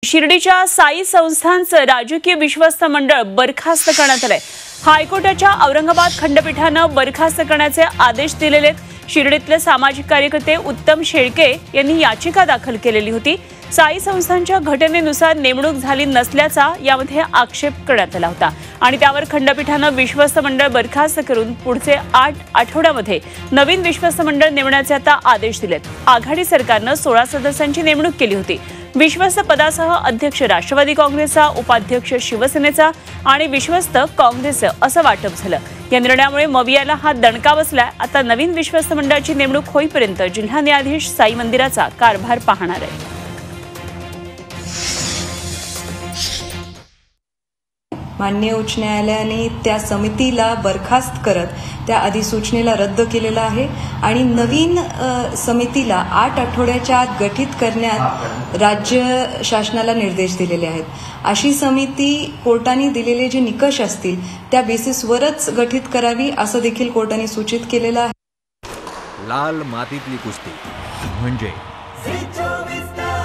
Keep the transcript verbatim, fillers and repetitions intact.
शिर्डीच्या साई संस्थानचं राजकीय विश्वस्त मंडळ बरखास्त करण्यात आलंय। हायकोर्टाच्या औरंगाबाद खंडपीठानं बरखास्त करण्याचे आदेश दिलेले आहेत। शिर्डीतले सामाजिक कार्यकर्ते उत्तम शेळके यांनी याचिका दाखल केलेली होती। साई संस्थानच्या घटनेनुसार नेमणूक झाली नसल्याचा यामध्ये आक्षेप करण्यात आला होता आणि त्यावर खंडपीठानं विश्वस्त मंडळ बरखास्त करून पुढचे आठ आठवड्यामध्ये नवीन विश्वस्त मंडळ नेमण्याचे आता आदेश दिलेत। आघाडी सरकारनं सोळा सदस्यांची नेमणूक केली होती। विश्वस्त पदासह अध्यक्ष राष्ट्रवादी काँग्रेसचा, उपाध्यक्ष शिवसेनेचा आणि विश्वस्त काँग्रेसचं असं वाटप झालं। या निर्णयामुळे मवियाला हा दणका बसलाय। आता नवीन विश्वस्त मंडळाची नेमणूक होईपर्यंत जिल्हा न्यायाधीश साई मंदिराचा कारभार पाहणार आहे। माननीय उच्च न्यायालयाने त्या समितीला बरखास्त करत त्या अधिसूचनेला रद्द केलेला आहे आणि नवीन समितीला आठ आठवड्याच्या आत गठीत करण्यात राज्य शासनाला निर्देश दिलेले आहेत। अशी समिती कोर्टाने दिलेले जे निकष असतील त्या बेसिसवरच गठीत करावी असं देखील कोर्टाने सूचित केलेलं आहे। लाल मातीतली कुस्ती म्हणजे